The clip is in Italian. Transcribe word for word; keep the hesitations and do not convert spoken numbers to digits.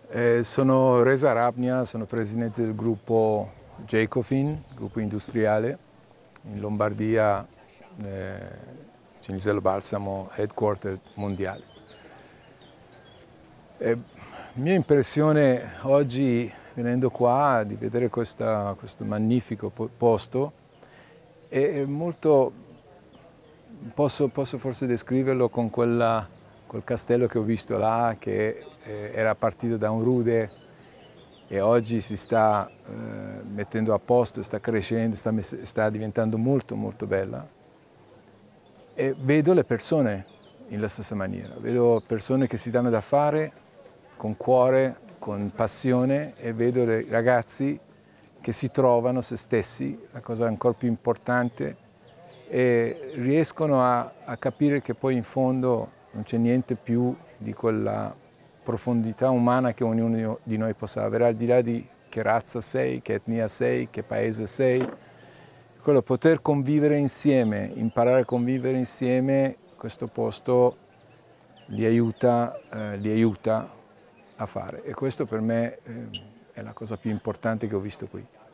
Eh, sono Reza Rabnia, sono presidente del gruppo Jacofin, gruppo industriale, in Lombardia, eh, Cinisello Balsamo, headquarter mondiale. Eh, mia impressione oggi, venendo qua, di vedere questa, questo magnifico posto, è molto, posso, posso forse descriverlo con quella, quel castello che ho visto là, che eh, era partito da un rude e oggi si sta eh, mettendo a posto, sta crescendo, sta, sta diventando molto molto bella. E vedo le persone nella stessa maniera, vedo persone che si danno da fare con cuore, con passione, e vedo i ragazzi che si trovano se stessi, la cosa ancora più importante, e riescono a, a capire che poi in fondo non c'è niente più di quella profondità umana che ognuno di noi possa avere, al di là di che razza sei, che etnia sei, che paese sei. Quello poter convivere insieme, imparare a convivere insieme, questo posto li aiuta, eh, li aiuta a fare, e questo per me eh, è la cosa più importante che ho visto qui.